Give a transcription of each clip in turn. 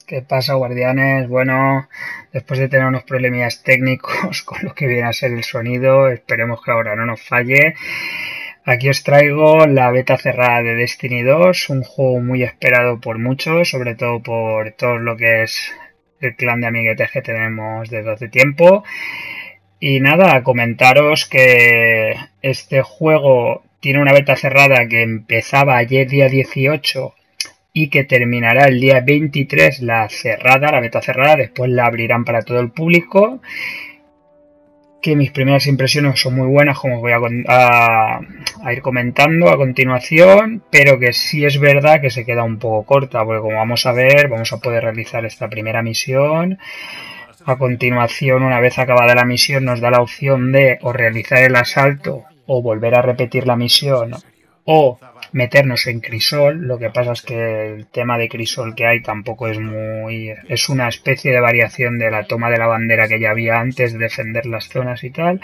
¿Qué pasa, guardianes? Bueno, después de tener unos problemillas técnicos con lo que viene a ser el sonido, esperemos que ahora no nos falle. Aquí os traigo la beta cerrada de Destiny 2, un juego muy esperado por muchos, sobre todo por todo lo que es el clan de amiguetes que tenemos desde hace tiempo. Y nada, comentaros que este juego tiene una beta cerrada que empezaba ayer día 18 y que terminará el día 23 la beta cerrada, después la abrirán para todo el público. Que mis primeras impresiones son muy buenas, como os voy a ir comentando a continuación, pero que sí es verdad que se queda un poco corta, porque como vamos a ver, vamos a poder realizar esta primera misión. A continuación, una vez acabada la misión, nos da la opción de o realizar el asalto o volver a repetir la misión o meternos en Crisol. Lo que pasa es que el tema de Crisol que hay tampoco es muy... es una especie de variación de la toma de la bandera que ya había antes, de defender las zonas y tal.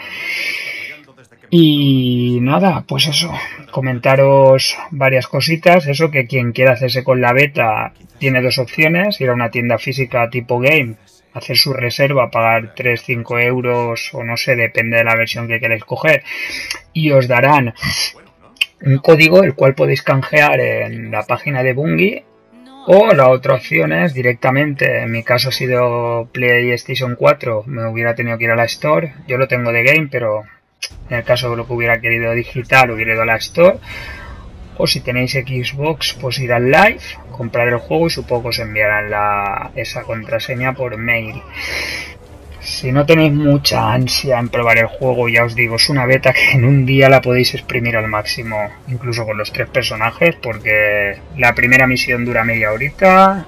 Y nada, pues eso, comentaros varias cositas. Eso, que quien quiera hacerse con la beta tiene dos opciones: ir a una tienda física tipo Game, hacer su reserva, pagar 3-5 euros o no sé, depende de la versión que queráis coger, y os darán un código el cual podéis canjear en la página de Bungie. O la otra opción es directamente, en mi caso ha sido PlayStation 4, me hubiera tenido que ir a la Store. Yo lo tengo de Game, pero en el caso de lo que hubiera querido digital, hubiera ido a la Store. O si tenéis Xbox, pues ir al Live, comprar el juego y supongo que os enviarán esa contraseña por mail. Si no tenéis mucha ansia en probar el juego, ya os digo, es una beta que en un día la podéis exprimir al máximo, incluso con los 3 personajes, porque la primera misión dura media horita,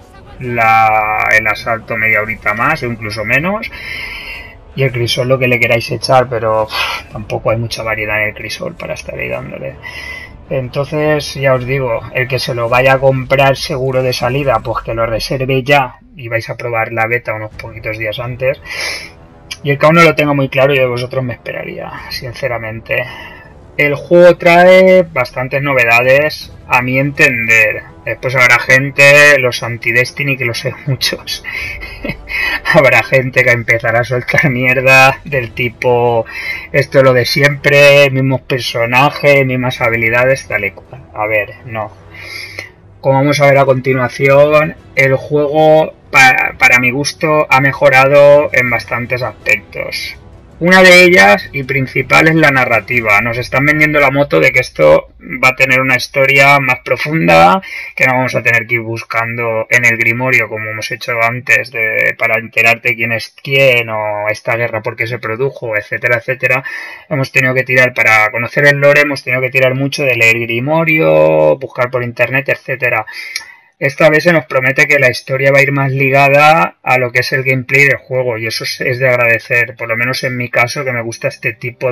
el asalto media horita más o incluso menos, y el crisol lo que le queráis echar, pero tampoco hay mucha variedad en el crisol para estar ahí dándole. Entonces, ya os digo, el que se lo vaya a comprar seguro de salida, pues que lo reserve ya y vais a probar la beta unos poquitos días antes. Y el que aún no lo tengo muy claro, yo de vosotros me esperaría, sinceramente. El juego trae bastantes novedades, a mi entender. Después habrá gente, los anti-Destiny, que lo sé muchos. Habrá gente que empezará a soltar mierda del tipo: esto es lo de siempre, mismos personajes, mismas habilidades, tal y cual. A ver, no. Como vamos a ver a continuación, el juego, para mi gusto, ha mejorado en bastantes aspectos. Una de ellas y principal es la narrativa. Nos están vendiendo la moto de que esto va a tener una historia más profunda, que no vamos a tener que ir buscando en el Grimorio como hemos hecho antes para enterarte quién es quién o esta guerra por qué se produjo, etcétera, etcétera. Hemos tenido que tirar, para conocer el lore, hemos tenido que tirar mucho de leer Grimorio, buscar por internet, etcétera. Esta vez se nos promete que la historia va a ir más ligada a lo que es el gameplay del juego, y eso es de agradecer, por lo menos en mi caso, que me gusta este tipo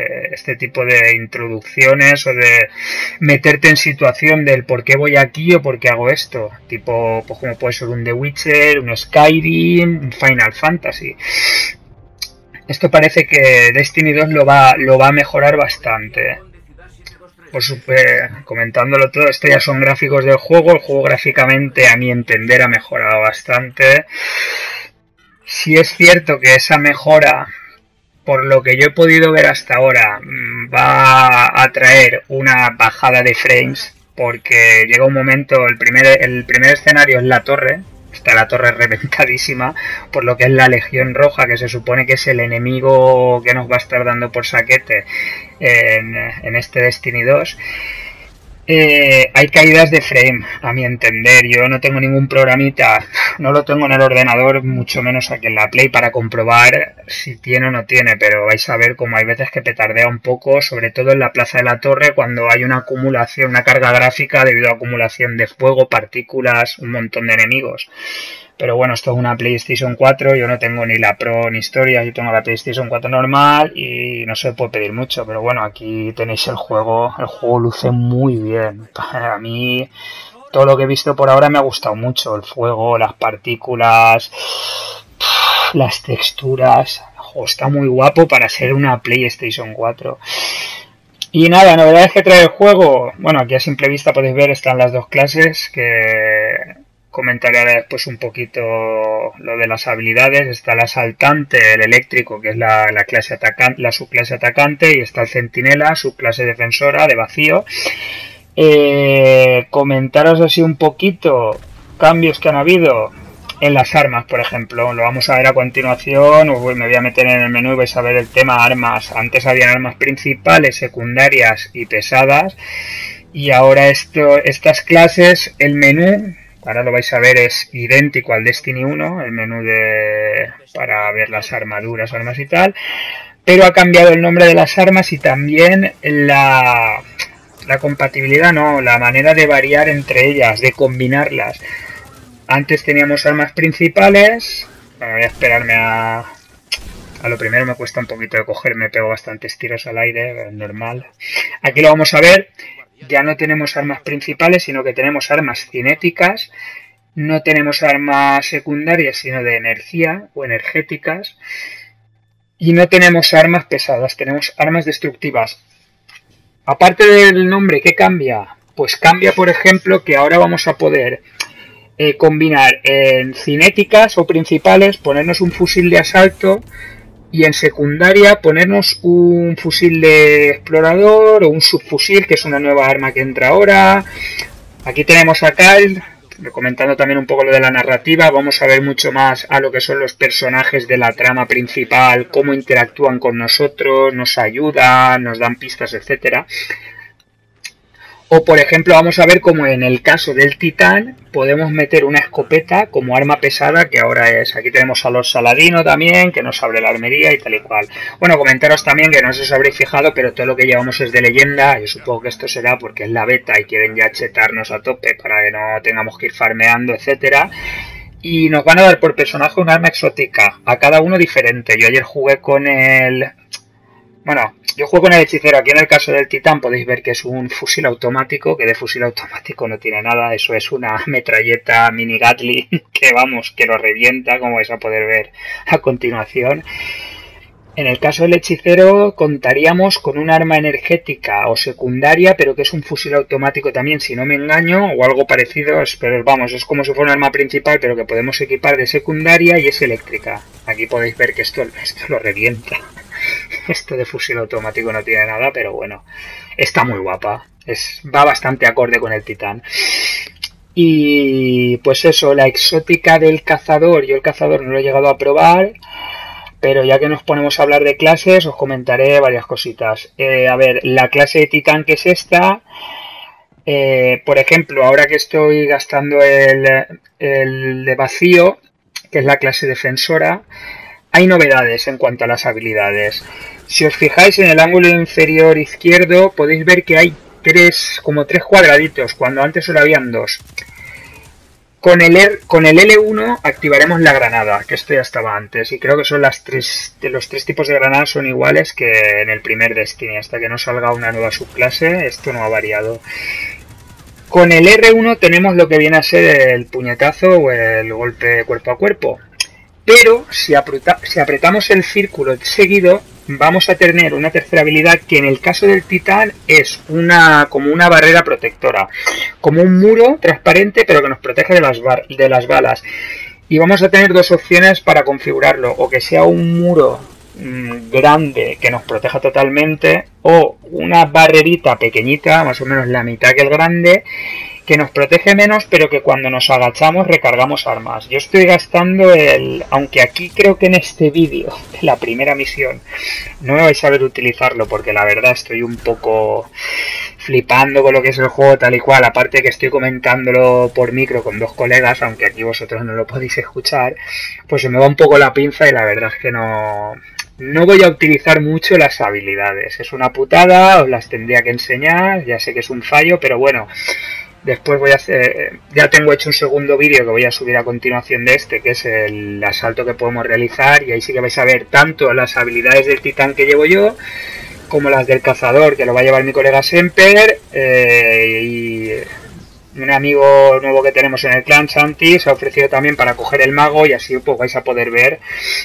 de introducciones o de meterte en situación del por qué voy aquí o por qué hago esto, tipo, pues como puede ser un The Witcher, un Skyrim, un Final Fantasy. Esto parece que Destiny 2 lo va a mejorar bastante. Pues comentándolo todo, esto ya son gráficos del juego. El juego gráficamente, a mi entender, ha mejorado bastante. Sí es cierto que esa mejora, por lo que yo he podido ver hasta ahora, va a traer una bajada de frames, porque llega un momento, el primer escenario es la torre. Está la torre reventadísima, por lo que es la Legión Roja, que se supone que es el enemigo que nos va a estar dando por saquete en este Destiny 2. Hay caídas de frame, a mi entender. Yo no tengo ningún programita, no lo tengo en el ordenador, mucho menos aquí en la Play, para comprobar si tiene o no tiene, pero vais a ver como hay veces que petardea un poco, sobre todo en la Plaza de la Torre, cuando hay una acumulación, una carga gráfica debido a acumulación de fuego, partículas, un montón de enemigos. Pero bueno, esto es una PlayStation 4, yo no tengo ni la Pro ni historia, yo tengo la PlayStation 4 normal y no se puede pedir mucho, pero bueno, aquí tenéis el juego luce muy bien. A mí todo lo que he visto por ahora me ha gustado mucho, el fuego, las partículas, las texturas, está muy guapo para ser una PlayStation 4. Y nada, novedades que trae el juego, bueno, aquí a simple vista podéis ver, están las dos clases, que comentaré ahora después un poquito lo de las habilidades. Está el asaltante, el eléctrico, que es la clase atacante, la subclase atacante, y está el centinela, subclase defensora de vacío. Comentaros así un poquito cambios que han habido en las armas, por ejemplo. Lo vamos a ver a continuación. Uy, me voy a meter en el menú y vais a ver el tema armas. Antes habían armas principales, secundarias y pesadas, y ahora estas clases, el menú, ahora lo vais a ver, es idéntico al Destiny 1, el menú para ver las armaduras, armas y tal, pero ha cambiado el nombre de las armas y también la compatibilidad, no, la manera de variar entre ellas, de combinarlas. Antes teníamos armas principales. Bueno, voy a esperarme a lo primero. Me cuesta un poquito de coger, me pego bastantes tiros al aire, es normal. Aquí lo vamos a ver. Ya no tenemos armas principales, sino que tenemos armas cinéticas. No tenemos armas secundarias, sino de energía o energéticas. Y no tenemos armas pesadas, tenemos armas destructivas. Aparte del nombre, ¿qué cambia? Pues cambia, por ejemplo, que ahora vamos a poder combinar en cinéticas o principales, ponernos un fusil de asalto, y en secundaria ponernos un fusil de explorador o un subfusil, que es una nueva arma que entra ahora. Aquí tenemos a Kyle, comentando también un poco lo de la narrativa. Vamos a ver mucho más a lo que son los personajes de la trama principal, cómo interactúan con nosotros, nos ayudan, nos dan pistas, etcétera. O por ejemplo vamos a ver cómo en el caso del titán podemos meter una escopeta como arma pesada, que ahora es. Aquí tenemos a los Saladino también, que nos abre la armería y tal y cual. Bueno, comentaros también que no sé si os habréis fijado, pero todo lo que llevamos es de leyenda. Yo supongo que esto será porque es la beta y quieren ya chetarnos a tope para que no tengamos que ir farmeando, etcétera. Y nos van a dar por personaje un arma exótica, a cada uno diferente. Yo ayer jugué con el... Bueno, yo juego con el hechicero. Aquí en el caso del titán podéis ver que es un fusil automático, que de fusil automático no tiene nada. Eso es una metralleta mini Gatling que vamos, que lo revienta, como vais a poder ver a continuación. En el caso del hechicero contaríamos con un arma energética o secundaria, pero que es un fusil automático también, si no me engaño, o algo parecido. Pero vamos, es como si fuera un arma principal, pero que podemos equipar de secundaria, y es eléctrica. Aquí podéis ver que esto lo revienta. Esto de fusil automático no tiene nada, pero bueno, está muy guapa. Va bastante acorde con el titán. Y pues eso, la exótica del cazador. Yo el cazador no lo he llegado a probar, pero ya que nos ponemos a hablar de clases, os comentaré varias cositas. A ver, la clase de titán, que es esta. Por ejemplo, ahora que estoy gastando el de vacío, que es la clase defensora, hay novedades en cuanto a las habilidades. Si os fijáis en el ángulo inferior izquierdo, podéis ver que hay como tres cuadraditos, cuando antes solo habían dos. Con el L1 activaremos la granada, que esto ya estaba antes, y creo que son los tres tipos de granadas son iguales que en el primer Destiny. Hasta que no salga una nueva subclase, esto no ha variado. Con el R1 tenemos lo que viene a ser el puñetazo o el golpe cuerpo a cuerpo. Pero si apretamos el círculo seguido, vamos a tener una tercera habilidad que en el caso del titán es como una barrera protectora, como un muro transparente, pero que nos protege de las balas. Y vamos a tener dos opciones para configurarlo: o que sea un muro grande que nos proteja totalmente, o una barrerita pequeñita, más o menos la mitad que el grande, que nos protege menos, pero que cuando nos agachamos recargamos armas. Yo estoy gastando aunque aquí creo que en este vídeo de la primera misión no me vais a ver utilizarlo, porque la verdad estoy un poco flipando con lo que es el juego tal y cual. Aparte que estoy comentándolo por micro con dos colegas, aunque aquí vosotros no lo podéis escuchar, pues se me va un poco la pinza y la verdad es que no voy a utilizar mucho las habilidades. Es una putada, os las tendría que enseñar, ya sé que es un fallo, pero bueno. Después ya tengo hecho un segundo vídeo que voy a subir a continuación de este, que es el asalto que podemos realizar, y ahí sí que vais a ver tanto las habilidades del titán que llevo yo, como las del cazador, que lo va a llevar mi colega Semper, y un amigo nuevo que tenemos en el clan, Santi, se ha ofrecido también para coger el mago, y así pues vais a poder ver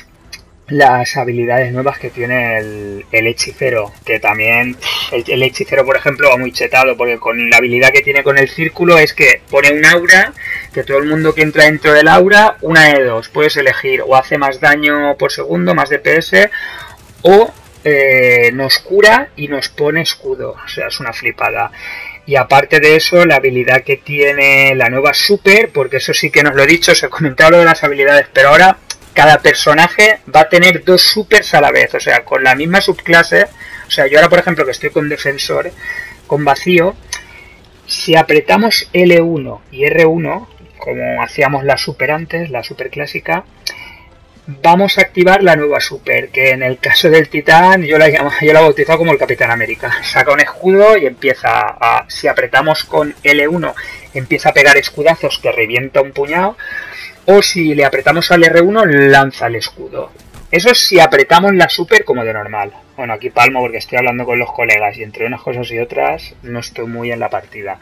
las habilidades nuevas que tiene el hechicero, que también el hechicero, por ejemplo, va muy chetado, porque con la habilidad que tiene con el círculo es que pone un aura que todo el mundo que entra dentro del aura, una de dos, puedes elegir o hace más daño por segundo, más DPS, o nos cura y nos pone escudo. O sea, es una flipada. Y aparte de eso, la habilidad que tiene la nueva super, porque eso sí que nos lo he dicho, os he comentado lo de las habilidades, pero ahora cada personaje va a tener dos supers a la vez, o sea, con la misma subclase. O sea, yo ahora, por ejemplo, que estoy con defensor, con vacío, si apretamos L1 y R1, como hacíamos la super antes, la super clásica, vamos a activar la nueva super, que en el caso del titán yo la he bautizado como el Capitán América. Saca un escudo y empieza a, si apretamos con L1, empieza a pegar escudazos que revienta un puñado, o si le apretamos al R1 lanza el escudo. Eso es si apretamos la super como de normal. Bueno, aquí palmo porque estoy hablando con los colegas y entre unas cosas y otras no estoy muy en la partida.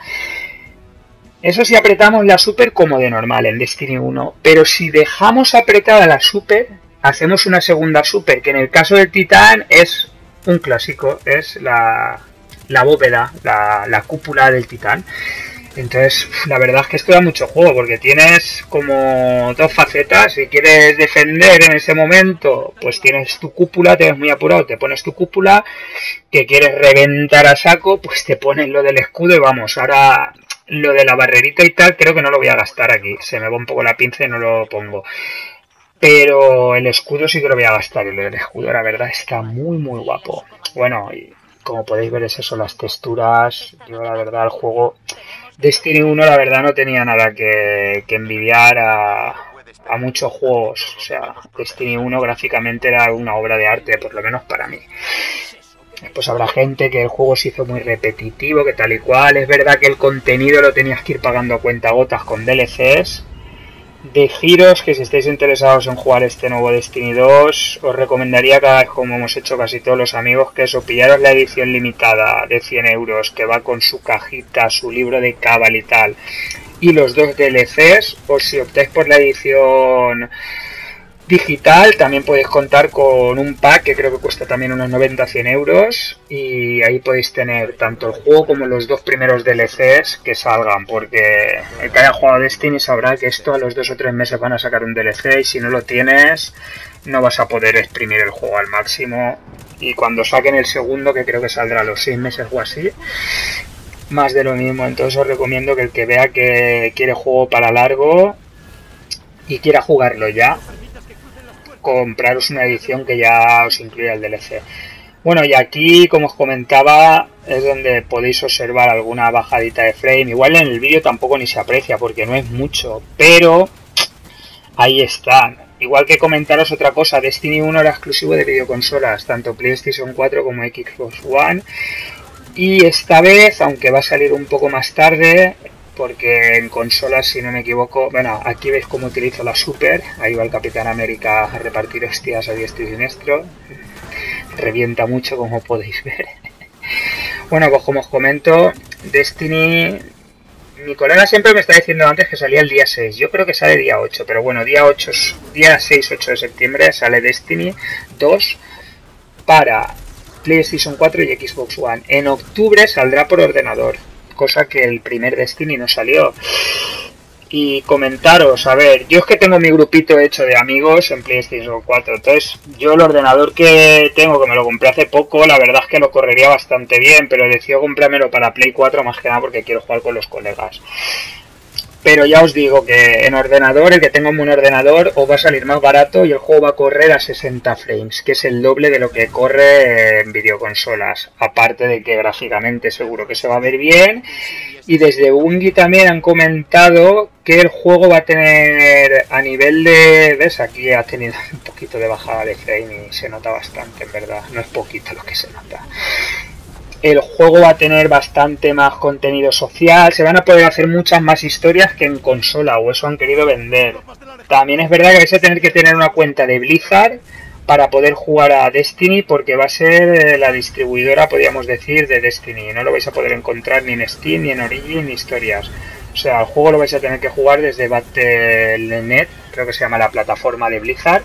Eso si apretamos la super como de normal en Destiny 1. Pero si dejamos apretada la super, hacemos una segunda super, que en el caso del titán es un clásico, es la bóveda, la cúpula del titán. Entonces, la verdad es que esto da mucho juego, porque tienes como dos facetas. Si quieres defender en ese momento, pues tienes tu cúpula, te ves muy apurado, te pones tu cúpula. Que quieres reventar a saco, pues te pones lo del escudo y vamos. Ahora, lo de la barrerita y tal, creo que no lo voy a gastar aquí. Se me va un poco la pinza y no lo pongo. Pero el escudo sí que lo voy a gastar. Y lo del escudo, la verdad, está muy, muy guapo. Bueno, y como podéis ver es eso, las texturas. Yo, la verdad, el juego Destiny 1, la verdad, no tenía nada que envidiar a muchos juegos. O sea, Destiny 1 gráficamente era una obra de arte, por lo menos para mí. Pues habrá gente que el juego se hizo muy repetitivo, que tal y cual. Es verdad que el contenido lo tenías que ir pagando a cuentagotas con DLCs. Deciros que si estáis interesados en jugar este nuevo Destiny 2, os recomendaría, cada vez como hemos hecho casi todos los amigos, que eso, pillaros la edición limitada de 100 euros, que va con su cajita, su libro de Cabal y tal, y los dos DLCs, o si optáis por la edición digital, también podéis contar con un pack que creo que cuesta también unos 90-100 euros, y ahí podéis tener tanto el juego como los dos primeros DLCs que salgan, porque el que haya jugado Destiny sabrá que esto a los 2 o 3 meses van a sacar un DLC, y si no lo tienes no vas a poder exprimir el juego al máximo, y cuando saquen el segundo, que creo que saldrá a los 6 meses o así, más de lo mismo. Entonces os recomiendo que el que vea que quiere juego para largo y quiera jugarlo ya, compraros una edición que ya os incluya el DLC. Bueno, y aquí, como os comentaba, es donde podéis observar alguna bajadita de frame. Igual en el vídeo tampoco ni se aprecia porque no es mucho, pero ahí están. Igual que comentaros otra cosa, Destiny 1 era exclusivo de videoconsolas, tanto PlayStation 4 como Xbox One. Y esta vez, aunque va a salir un poco más tarde, porque en consolas, si no me equivoco, bueno, aquí veis cómo utilizo la super, ahí va el Capitán América a repartir hostias a diestro y siniestro, revienta mucho como podéis ver. Bueno, pues como os comento, Destiny, mi colega siempre me está diciendo antes que salía el día 6, yo creo que sale día 8, pero bueno, día 6-8 de septiembre sale Destiny 2 para PlayStation 4 y Xbox One. En octubre saldrá por ordenador, cosa que el primer Destiny no salió. Y comentaros, a ver, yo es que tengo mi grupito hecho de amigos en PlayStation 4, entonces yo el ordenador que tengo, que me lo compré hace poco, la verdad es que lo correría bastante bien, pero decido comprármelo para Play 4 más que nada porque quiero jugar con los colegas. Pero ya os digo que en ordenador, el que tenga un buen ordenador, os va a salir más barato y el juego va a correr a 60 frames, que es el doble de lo que corre en videoconsolas. Aparte de que gráficamente seguro que se va a ver bien. Y desde Bungie también han comentado que el juego va a tener, a nivel de... ¿Ves? Aquí ha tenido un poquito de bajada de frame y se nota bastante, en verdad. No es poquito lo que se nota. El juego va a tener bastante más contenido social, se van a poder hacer muchas más historias que en consola, o eso han querido vender. También es verdad que vais a tener que tener una cuenta de Blizzard para poder jugar a Destiny, porque va a ser la distribuidora, podríamos decir, de Destiny. No lo vais a poder encontrar ni en Steam, ni en Origin, ni historias. O sea, el juego lo vais a tener que jugar desde Battle.net, creo que se llama la plataforma de Blizzard.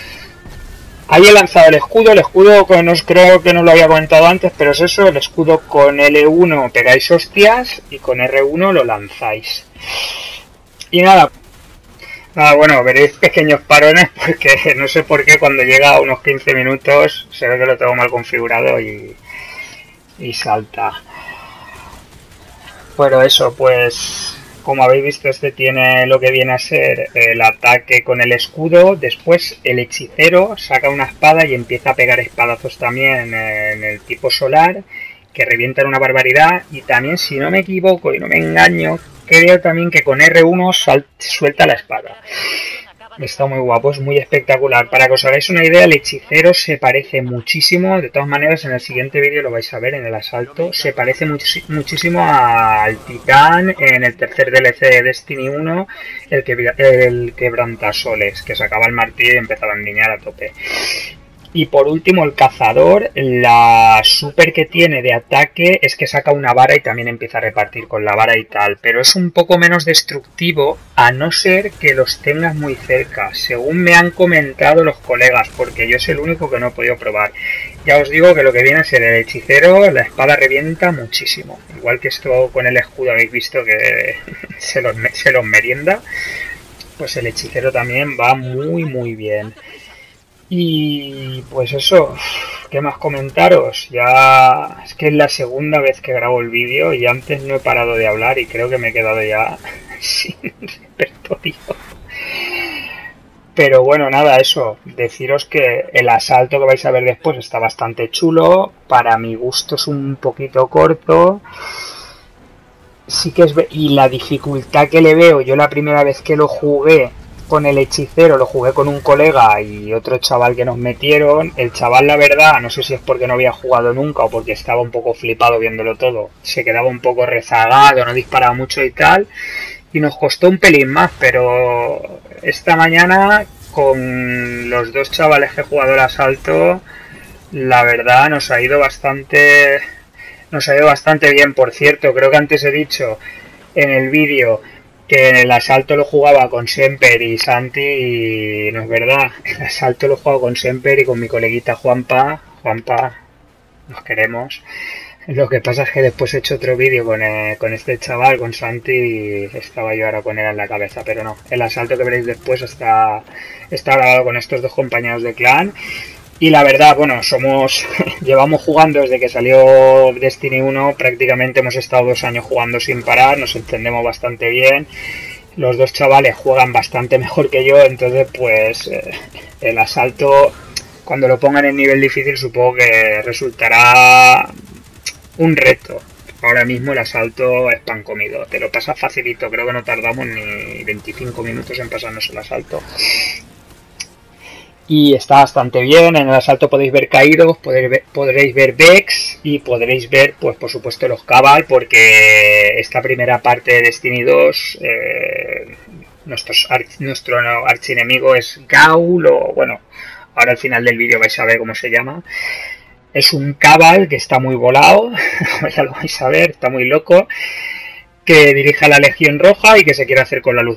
Ahí he lanzado el escudo que no, creo que no lo había comentado antes, pero es eso, el escudo con L1 pegáis hostias y con R1 lo lanzáis. Y nada, bueno, veréis pequeños parones porque no sé por qué cuando llega a unos 15 minutos se ve que lo tengo mal configurado y salta. Bueno, eso, pues como habéis visto, este tiene lo que viene a ser el ataque con el escudo. Después el hechicero saca una espada y empieza a pegar espadazos también en el tipo solar, que revientan una barbaridad. Y también, si no me equivoco y no me engaño, creo también que con R1 suelta la espada. Está muy guapo, es muy espectacular. Para que os hagáis una idea, el hechicero se parece muchísimo. De todas maneras, en el siguiente vídeo lo vais a ver, en el asalto. Se parece muchísimo al titán en el tercer DLC de Destiny 1, el quebrantasoles, que sacaba el martillo y empezaba a endiñar a tope. Y por último, el cazador, la super que tiene de ataque es que saca una vara y también empieza a repartir con la vara y tal. Pero es un poco menos destructivo, a no ser que los tengas muy cerca, según me han comentado los colegas, porque yo soy el único que no he podido probar. Ya os digo que lo que viene a ser el hechicero, la espada revienta muchísimo. Igual que esto con el escudo habéis visto que se los merienda, pues el hechicero también va muy bien. Y pues eso, ¿qué más comentaros? Ya es que es la segunda vez que grabo el vídeo y antes no he parado de hablar y creo que me he quedado ya sin repertorio. Pero bueno, nada, eso, deciros que el asalto que vais a ver después está bastante chulo. Para mi gusto es un poquito corto. Sí que es... Y la dificultad que le veo, yo la primera vez que lo jugué con el hechicero, lo jugué con un colega y otro chaval que nos metieron. El chaval, la verdad, no sé si es porque no había jugado nunca o porque estaba un poco flipado viéndolo todo, se quedaba un poco rezagado, no disparaba mucho y tal, y nos costó un pelín más. Pero esta mañana con los dos chavales que he jugado el asalto, la verdad nos ha ido bastante bien. Por cierto, creo que antes he dicho en el vídeo que en el asalto lo jugaba con Semper y Santi, y no es verdad. El asalto lo he jugado con Semper y con mi coleguita Juanpa, nos queremos. Lo que pasa es que después he hecho otro vídeo con este chaval, con Santi, y estaba yo ahora con él en la cabeza, pero no. El asalto que veréis después está grabado con estos dos compañeros de clan. Y la verdad, bueno, llevamos jugando desde que salió Destiny 1, prácticamente hemos estado 2 años jugando sin parar, nos entendemos bastante bien. Los dos chavales juegan bastante mejor que yo, entonces pues el asalto, cuando lo pongan en nivel difícil, supongo que resultará un reto. Ahora mismo el asalto es pan comido, te lo pasas facilito, creo que no tardamos ni 25 minutos en pasarnos el asalto. Y está bastante bien. En el asalto podéis ver caídos, podréis ver Vex y podréis ver, pues por supuesto, los Cabal, porque esta primera parte de Destiny 2, nuestro archienemigo es Gaul, o bueno, ahora al final del vídeo vais a ver cómo se llama. Es un Cabal que está muy volado, ya lo vais a ver, está muy loco, que dirige a la Legión Roja y que se quiere hacer con la luz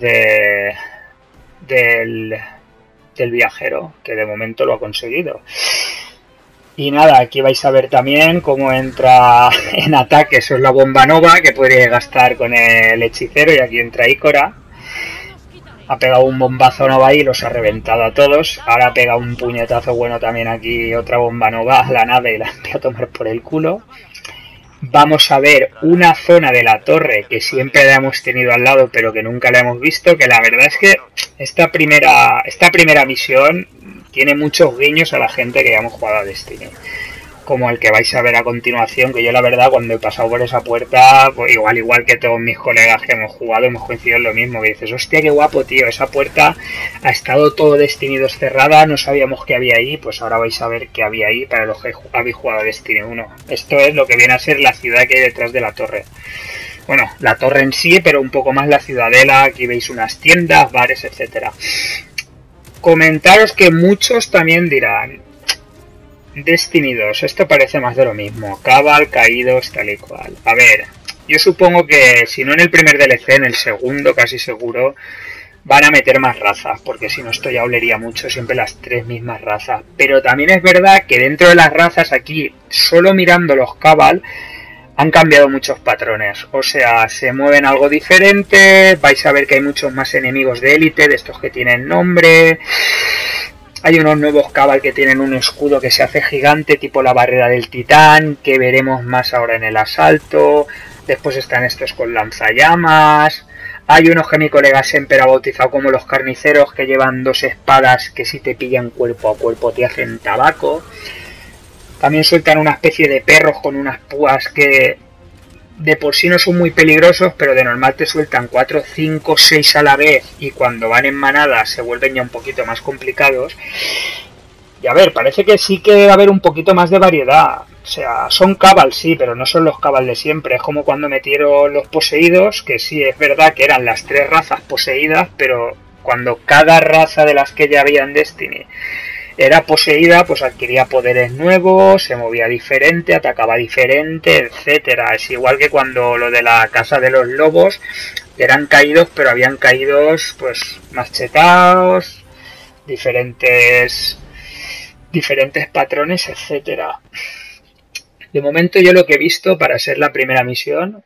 del viajero, que de momento lo ha conseguido. Y nada, aquí vais a ver también cómo entra en ataque. Eso es la bomba nova que podréis gastar con el hechicero, y aquí entra Ícora. Ha pegado un bombazo nova y los ha reventado a todos. Ahora pega un puñetazo bueno también aquí, otra bomba nova a la nave, y la envía a tomar por el culo. Vamos a ver una zona de la torre que siempre la hemos tenido al lado, pero que nunca la hemos visto, que la verdad es que esta primera misión tiene muchos guiños a la gente que ya hemos jugado a Destiny, como el que vais a ver a continuación, que yo la verdad cuando he pasado por esa puerta, pues igual que todos mis colegas que hemos jugado, hemos coincidido en lo mismo, que dices, hostia, qué guapo, tío, esa puerta ha estado todo Destiny 2 cerrada, no sabíamos que había ahí. Pues ahora vais a ver qué había ahí para los que habéis jugado a Destiny 1. Esto es lo que viene a ser la ciudad que hay detrás de la torre. Bueno, la torre en sí, pero un poco más la ciudadela. Aquí veis unas tiendas, bares, etcétera. Comentaros que muchos también dirán, Destiny 2, esto parece más de lo mismo, Cabal, caídos, tal y cual. A ver, yo supongo que si no en el primer DLC, en el segundo casi seguro van a meter más razas, porque si no esto ya olería mucho, siempre las 3 mismas razas. Pero también es verdad que dentro de las razas aquí, solo mirando los Cabal, han cambiado muchos patrones, o sea, se mueven algo diferente, vais a ver que hay muchos más enemigos de élite, de estos que tienen nombre, hay unos nuevos Cabal que tienen un escudo que se hace gigante, tipo la barrera del titán, que veremos más ahora en el asalto, después están estos con lanzallamas, hay unos que mi colega siempre ha bautizado como los carniceros, que llevan dos espadas que si te pillan cuerpo a cuerpo te hacen tabaco. También sueltan una especie de perros con unas púas que de por sí no son muy peligrosos, pero de normal te sueltan 4, 5, 6 a la vez y cuando van en manada se vuelven ya un poquito más complicados. Y a ver, parece que sí que va a haber un poquito más de variedad. O sea, son Cabal sí, pero no son los Cabal de siempre. Es como cuando metieron los poseídos, que sí, es verdad que eran las 3 razas poseídas, pero cuando cada raza de las que ya había en Destiny era poseída, pues adquiría poderes nuevos, se movía diferente, atacaba diferente, etcétera. Es igual que cuando lo de la Casa de los Lobos eran caídos, pero habían caídos pues machetados, diferentes patrones, etcétera. De momento yo lo que he visto para ser la primera misión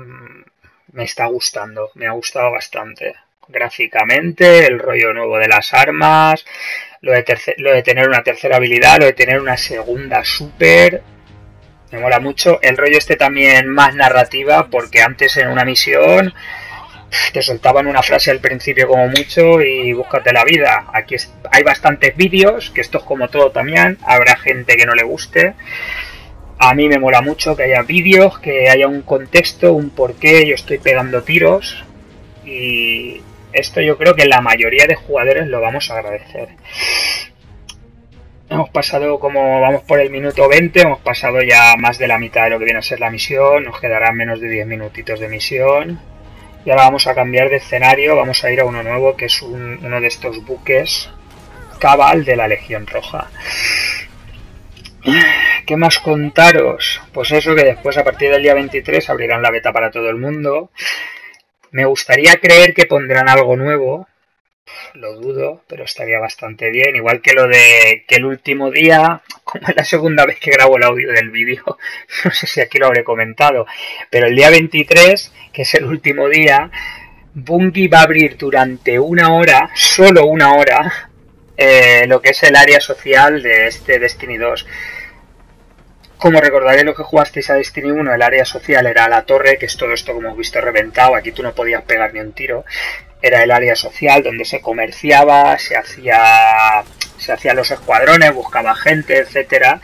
me está gustando, me ha gustado bastante. Gráficamente, el rollo nuevo de las armas, lo de tener una tercera habilidad, lo de tener una segunda super, me mola mucho. El rollo este también más narrativa, porque antes en una misión te soltaban una frase al principio como mucho y búscate la vida. Aquí hay bastantes vídeos, que esto es como todo también, habrá gente que no le guste. A mí me mola mucho que haya vídeos, que haya un contexto, un porqué, yo estoy pegando tiros y esto yo creo que la mayoría de jugadores lo vamos a agradecer. Hemos pasado, como vamos por el minuto 20, hemos pasado ya más de la mitad de lo que viene a ser la misión, nos quedarán menos de 10 minutitos de misión. Y ahora vamos a cambiar de escenario, vamos a ir a uno nuevo que es uno de estos buques Cabal de la Legión Roja. ¿Qué más contaros? Pues eso, que después a partir del día 23 abrirán la beta para todo el mundo. Me gustaría creer que pondrán algo nuevo, lo dudo, pero estaría bastante bien. Igual que lo de que el último día, como es la segunda vez que grabo el audio del vídeo, no sé si aquí lo habré comentado, pero el día 23, que es el último día, Bungie va a abrir durante una hora, solo una hora, lo que es el área social de este Destiny 2. Como recordaréis los que jugasteis a Destiny 1, el área social era la torre, que es todo esto como hemos visto reventado, aquí tú no podías pegar ni un tiro. Era el área social donde se comerciaba, se hacían los escuadrones, buscaba gente, etcétera.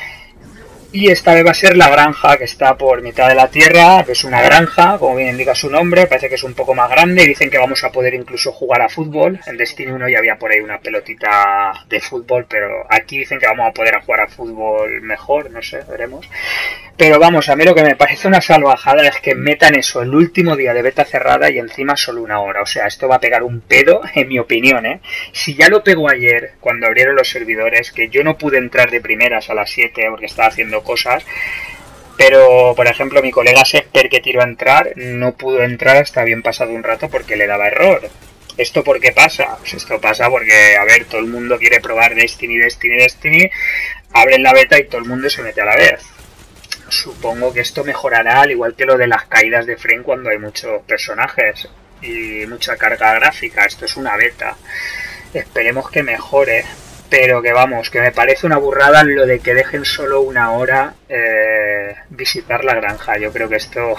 Y esta vez va a ser la granja, que está por mitad de la tierra, que es una granja, como bien indica su nombre, parece que es un poco más grande y dicen que vamos a poder incluso jugar a fútbol. En Destiny 1 ya había por ahí una pelotita de fútbol, pero aquí dicen que vamos a poder jugar a fútbol mejor, no sé, veremos. Pero vamos, a mí lo que me parece una salvajada es que metan eso el último día de beta cerrada y encima solo una hora. O sea, esto va a pegar un pedo, en mi opinión, ¿eh? Si ya lo pegó ayer, cuando abrieron los servidores, que yo no pude entrar de primeras a las 7 porque estaba haciendo cosas, pero por ejemplo mi colega Sesper, que tiró a entrar, no pudo entrar hasta bien pasado un rato porque le daba error. ¿Esto por qué pasa? Pues esto pasa porque, a ver, todo el mundo quiere probar Destiny, abren la beta y todo el mundo se mete a la vez. Supongo que esto mejorará, al igual que lo de las caídas de frame cuando hay muchos personajes y mucha carga gráfica. Esto es una beta. Esperemos que mejore. Pero que vamos, que me parece una burrada lo de que dejen solo una hora visitar la granja. Yo creo que esto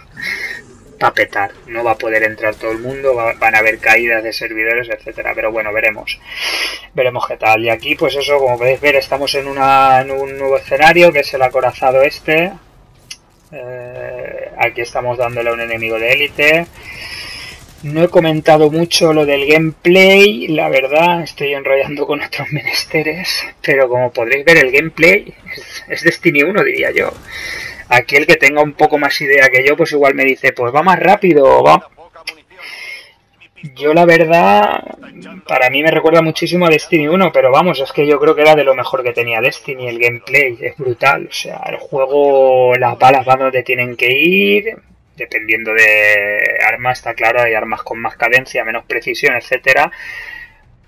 va a petar. No va a poder entrar todo el mundo, van a haber caídas de servidores, etcétera. Pero bueno, veremos. Veremos qué tal. Y aquí, pues eso, como podéis ver, estamos en un nuevo escenario, que es el acorazado este. Aquí estamos dándole a un enemigo de élite. No he comentado mucho lo del gameplay, la verdad, estoy enrollando con otros menesteres, pero como podréis ver el gameplay es Destiny 1, diría yo. Aquí el que tenga un poco más idea que yo, pues igual me dice, pues va más rápido, va. Yo la verdad, para mí me recuerda muchísimo a Destiny 1, pero vamos, es que yo creo que era de lo mejor que tenía Destiny, el gameplay, es brutal. O sea, el juego, las balas van donde tienen que ir, dependiendo de armas, está claro, hay armas con más cadencia, menos precisión, etcétera.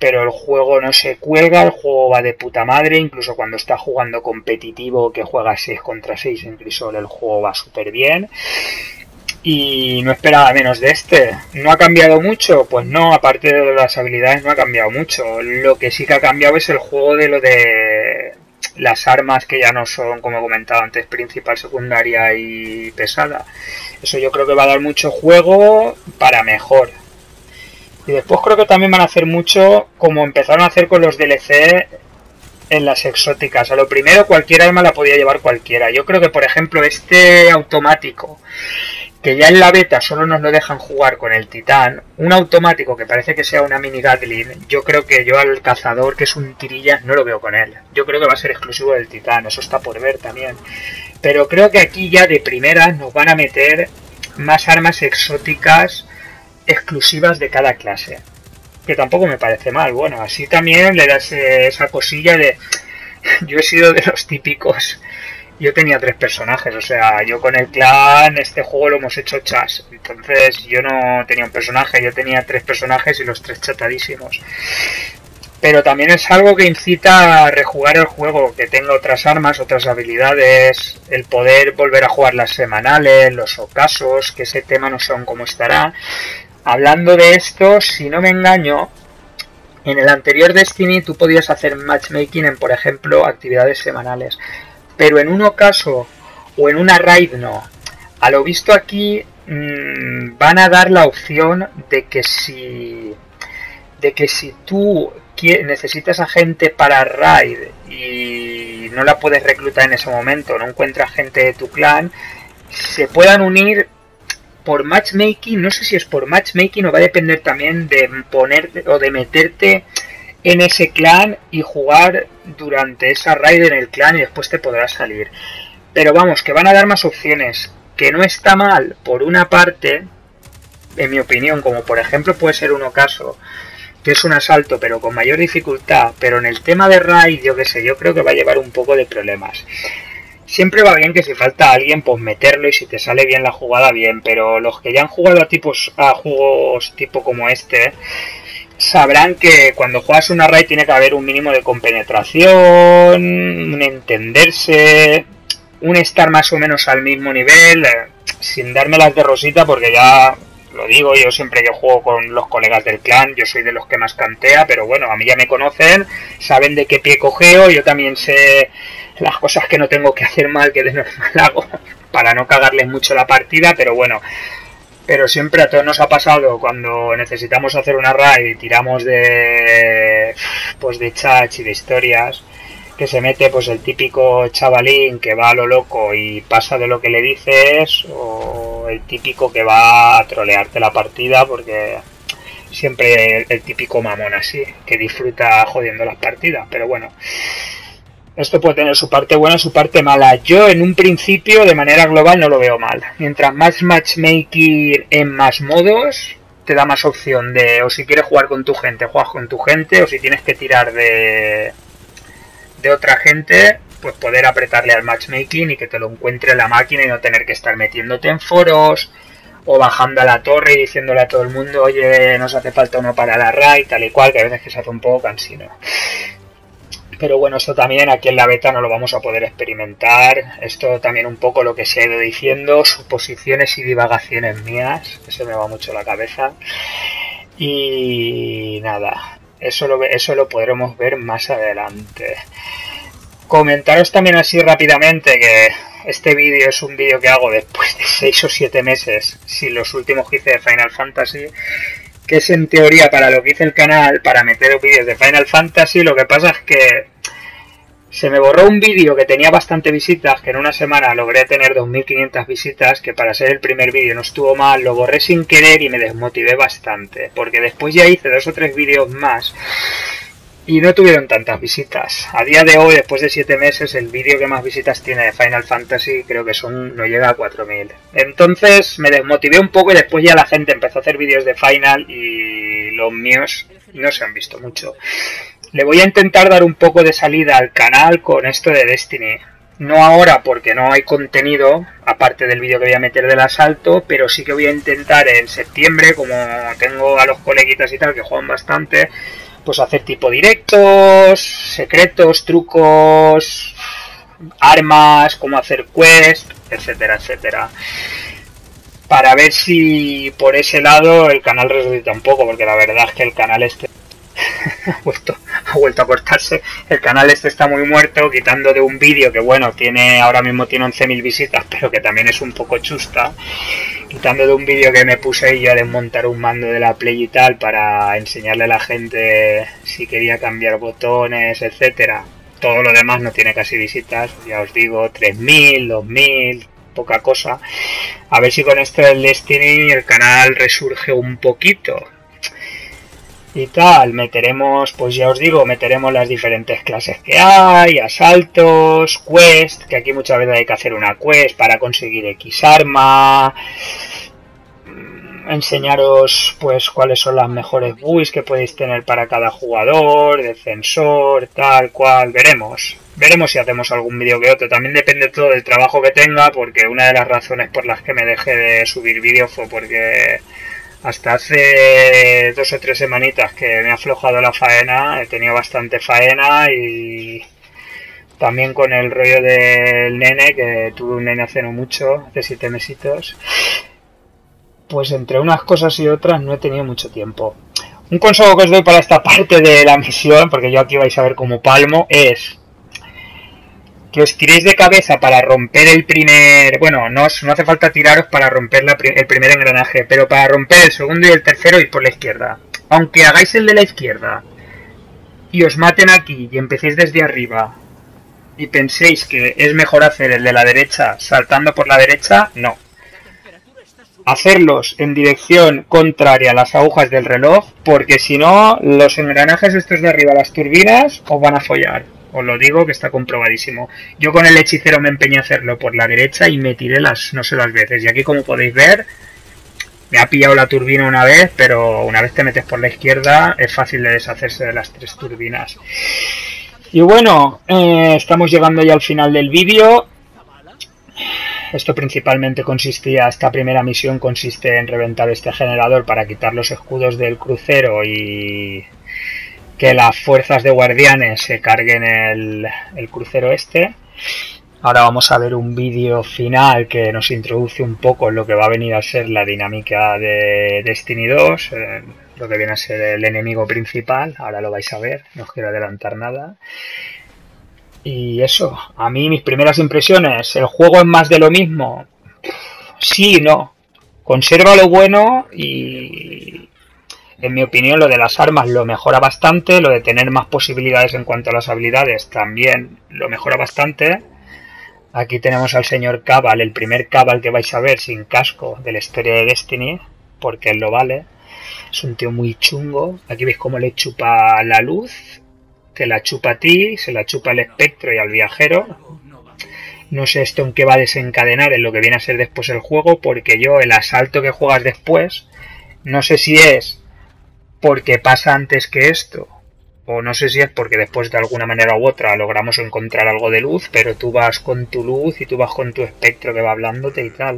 pero el juego no se cuelga, el juego va de puta madre, incluso cuando está jugando competitivo, que juega 6 contra 6 en Crisol, el juego va súper bien. Y no esperaba menos de este. ¿No ha cambiado mucho? Pues no, aparte de las habilidades no ha cambiado mucho. Lo que sí que ha cambiado es el juego de lo de las armas, que ya no son, como he comentado antes, principal, secundaria y pesada. Eso yo creo que va a dar mucho juego para mejor. Y después creo que también van a hacer mucho, como empezaron a hacer con los DLC en las exóticas. A lo primero, cualquier arma la podía llevar cualquiera. Yo creo que, por ejemplo, este automático, que ya en la beta solo nos lo dejan jugar con el titán, un automático que parece que sea una mini Gatling, yo creo que yo al cazador, que es un tirillas, no lo veo con él. Yo creo que va a ser exclusivo del titán, eso está por ver también. Pero creo que aquí ya de primeras nos van a meter más armas exóticas exclusivas de cada clase, que tampoco me parece mal. Bueno, así también le das esa cosilla de... Yo he sido de los típicos... Yo tenía 3 personajes, o sea, yo con el clan este juego lo hemos hecho chas. Entonces yo no tenía un personaje, yo tenía 3 personajes y los 3 chatadísimos. Pero también es algo que incita a rejugar el juego, que tenga otras armas, otras habilidades, el poder volver a jugar las semanales, los ocasos, que ese tema no sé aún cómo estará. Hablando de esto, si no me engaño, en el anterior Destiny tú podías hacer matchmaking en, por ejemplo, actividades semanales. Pero en un ocaso o en una raid no. A lo visto aquí van a dar la opción de que si tú necesitas a gente para raid y no la puedes reclutar en ese momento, no encuentras gente de tu clan, se puedan unir por matchmaking. No sé si es por matchmaking o va a depender también de ponerte o de meterte en ese clan y jugar durante esa raid en el clan y después te podrás salir. Pero vamos, que van a dar más opciones, que no está mal por una parte, en mi opinión, como por ejemplo puede ser un ocaso, que es un asalto pero con mayor dificultad, pero en el tema de raid, yo qué sé, yo creo que va a llevar un poco de problemas. Siempre va bien que si falta alguien, pues meterlo, y si te sale bien la jugada, bien, pero los que ya han jugado a juegos tipo como este, sabrán que cuando juegas una raid tiene que haber un mínimo de compenetración, un entenderse, un estar más o menos al mismo nivel, sin dármelas de rosita, porque ya lo digo, yo siempre que juego con los colegas del clan, yo soy de los que más cantea, pero bueno, a mí ya me conocen, saben de qué pie cojeo, yo también sé las cosas que no tengo que hacer mal, que de normal hago, para no cagarles mucho la partida, pero bueno. Pero siempre a todos nos ha pasado cuando necesitamos hacer una raid y tiramos de chats y de historias, que se mete pues el típico chavalín que va a lo loco y pasa de lo que le dices, o el típico que va a trolearte la partida, porque siempre el típico mamón así, que disfruta jodiendo las partidas. Pero bueno, esto puede tener su parte buena y su parte mala. Yo en un principio, de manera global, no lo veo mal. Mientras más matchmaking en más modos, te da más opción de, o si quieres jugar con tu gente, juegas con tu gente, o si tienes que tirar de otra gente, pues poder apretarle al matchmaking y que te lo encuentre la máquina y no tener que estar metiéndote en foros o bajando a la torre y diciéndole a todo el mundo, oye, nos hace falta uno para la raid, tal y cual, que a veces que se hace un poco cansino. Pero bueno, esto también aquí en la beta no lo vamos a poder experimentar. Esto también un poco lo que se ha ido diciendo, suposiciones y divagaciones mías, eso me va mucho la cabeza. Y nada, eso lo podremos ver más adelante. Comentaros también así rápidamente que este vídeo es un vídeo que hago después de 6 o 7 meses, sin los últimos que hice de Final Fantasy, que es en teoría para lo que hice el canal, para meter vídeos de Final Fantasy. Lo que pasa es que se me borró un vídeo que tenía bastante visitas, que en una semana logré tener 2500 visitas, que para ser el primer vídeo no estuvo mal, lo borré sin querer y me desmotivé bastante, porque después ya hice 2 o 3 vídeos más y no tuvieron tantas visitas. A día de hoy, después de 7 meses, el vídeo que más visitas tiene de Final Fantasy creo que no llega a 4000. Entonces me desmotivé un poco y después ya la gente empezó a hacer vídeos de Final y los míos no se han visto mucho. Le voy a intentar dar un poco de salida al canal con esto de Destiny. No ahora porque no hay contenido, aparte del vídeo que voy a meter del asalto, pero sí que voy a intentar en septiembre, como tengo a los coleguitas y tal que juegan bastante, pues hacer tipo directos, secretos, trucos, armas, cómo hacer quest, etcétera, etcétera. Para ver si por ese lado el canal resucita un poco, porque la verdad es que el canal ha vuelto a cortarse. El canal está muy muerto, quitando de un vídeo que bueno, ahora mismo tiene 11.000 visitas, pero que también es un poco chusta. Quitando de un vídeo que me puse ahí a desmontar un mando de la Play y tal, para enseñarle a la gente si quería cambiar botones, etcétera. Todo lo demás no tiene casi visitas, ya os digo, 3.000, 2.000, poca cosa. A ver si con esto del Destiny el canal resurge un poquito. Y tal, meteremos, pues ya os digo, meteremos las diferentes clases que hay, asaltos, quest, que aquí muchas veces hay que hacer una quest para conseguir X arma, enseñaros pues cuáles son las mejores builds que podéis tener para cada jugador, defensor, tal cual, veremos si hacemos algún vídeo que otro, también depende todo del trabajo que tenga, porque una de las razones por las que me dejé de subir vídeos fue porque hasta hace 2 o 3 semanitas que me ha aflojado la faena, he tenido bastante faena y también con el rollo del nene, que tuve un nene hace no mucho, hace 7 mesitos, pues entre unas cosas y otras no he tenido mucho tiempo. Un consejo que os doy para esta parte de la misión, porque yo aquí vais a ver como palmo, es que os tiréis de cabeza para romper el primer... Bueno, no hace falta tiraros para romper el primer engranaje, pero para romper el segundo y el tercero ir por la izquierda. Aunque hagáis el de la izquierda y os maten aquí y empecéis desde arriba y penséis que es mejor hacer el de la derecha saltando por la derecha, no. Hacerlos en dirección contraria a las agujas del reloj, porque si no, los engranajes estos de arriba, las turbinas, os van a follar. Os lo digo que está comprobadísimo. Yo con el hechicero me empeñé a hacerlo por la derecha y me tiré no sé las veces. Y aquí, como podéis ver, me ha pillado la turbina una vez, pero una vez te metes por la izquierda es fácil de deshacerse de las 3 turbinas. Y bueno, estamos llegando ya al final del vídeo. Esto principalmente esta primera misión consiste en reventar este generador para quitar los escudos del crucero y que las fuerzas de guardianes se carguen el crucero este. Ahora vamos a ver un vídeo final que nos introduce un poco en lo que va a venir a ser la dinámica de Destiny 2, lo que viene a ser el enemigo principal. Ahora lo vais a ver, no os quiero adelantar nada. Y eso, a mí mis primeras impresiones, ¿el juego es más de lo mismo? Sí y no. Conserva lo bueno y, en mi opinión, lo de las armas lo mejora bastante, lo de tener más posibilidades en cuanto a las habilidades también lo mejora bastante. Aquí tenemos al señor Cabal, el primer Cabal que vais a ver sin casco de la historia de Destiny, porque él lo vale. Es un tío muy chungo. Aquí veis cómo le chupa la luz. Te la chupa a ti, se la chupa al espectro y al viajero. No sé esto en qué va a desencadenar en lo que viene a ser después el juego, porque el asalto que juegas después, no sé si es porque pasa antes que esto, o no sé si es porque después de alguna manera u otra logramos encontrar algo de luz, pero tú vas con tu luz y tú vas con tu espectro que va hablándote y tal.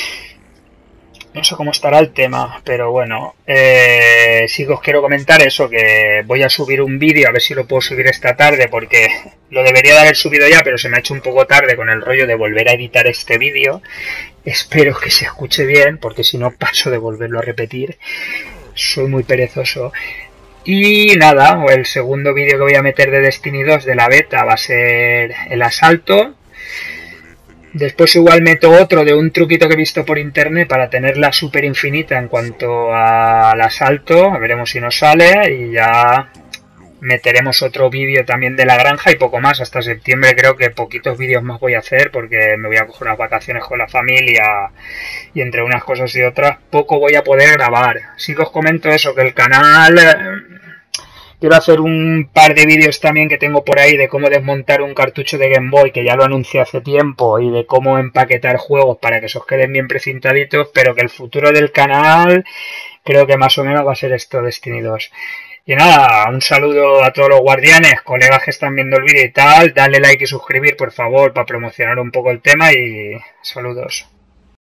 No sé cómo estará el tema, pero bueno, sí que os quiero comentar eso, que voy a subir un vídeo, a ver si lo puedo subir esta tarde, porque lo debería de haber subido ya, pero se me ha hecho un poco tarde con el rollo de volver a editar este vídeo. Espero que se escuche bien, porque si no paso de volverlo a repetir. Soy muy perezoso. Y nada, el segundo vídeo que voy a meter de Destiny 2 de la beta va a ser el asalto. Después igual meto otro de un truquito que he visto por internet para tenerla súper infinita en cuanto al asalto. Veremos si nos sale y ya meteremos otro vídeo también de la granja y poco más. Hasta septiembre creo que poquitos vídeos más voy a hacer porque me voy a coger unas vacaciones con la familia y entre unas cosas y otras poco voy a poder grabar. Sí que os comento eso, que el canal... Quiero hacer un par de vídeos también que tengo por ahí de cómo desmontar un cartucho de Game Boy, que ya lo anuncié hace tiempo, y de cómo empaquetar juegos para que se os queden bien precintaditos, pero que el futuro del canal creo que más o menos va a ser esto, Destiny 2. Y nada, un saludo a todos los guardianes, colegas que están viendo el vídeo y tal, dale like y suscribir por favor para promocionar un poco el tema y saludos.